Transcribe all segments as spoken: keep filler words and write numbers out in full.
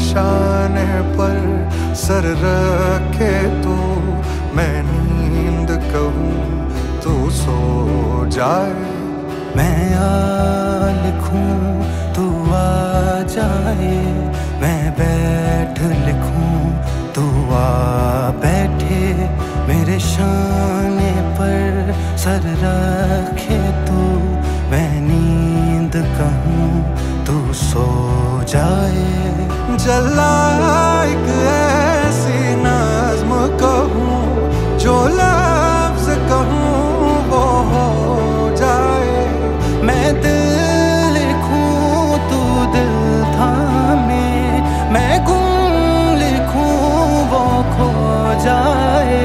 शाने पर सर रखे तू, मैं नींद कहूँ तू सो जाए। मैं आ लिखूं तू आ जाए, मैं बैठ लिखूं तू आ बैठे, मेरे शाने पर सर रखे तू, मैं नींद कहूँ तू सो जाए। जला एक ऐसी नज़्म कहूँ जो लफ्ज़ कहूँ वो हो जाए। मैं दिल लिखूं तू दिल थामे, मैं गुम लिखूं वो खो जाए।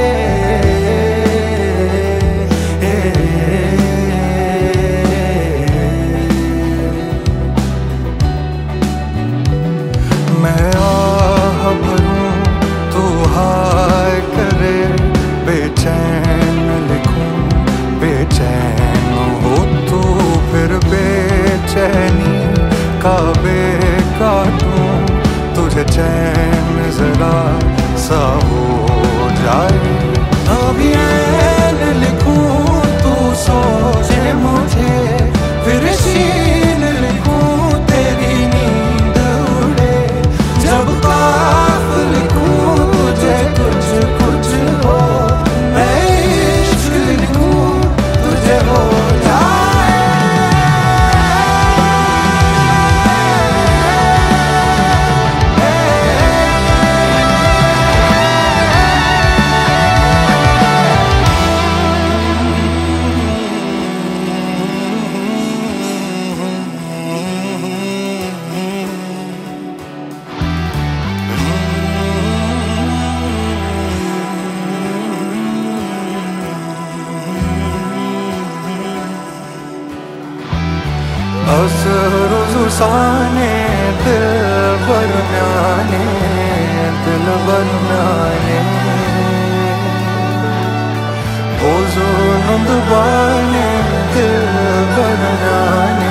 मैं आह भरूं तू हाय करे, बेचैन लिखूं बेचैन हो तू, फिर बेचैनी का बेकाटूं, तुझे चैन जरा सा हो जाए। अभी ऐन लिखूं तू सोचे मुझे, फिर शीन लिखूं तेरी नींद उड़े, जब काफ लिखूं तुझे कुछ कुछ हो, मैं इश्क लिखूं तुझे हो जाए। असर जुसाने दिल बरनाने, दिल बरनाने वो जुल्म दबाने, दिल बरनाने।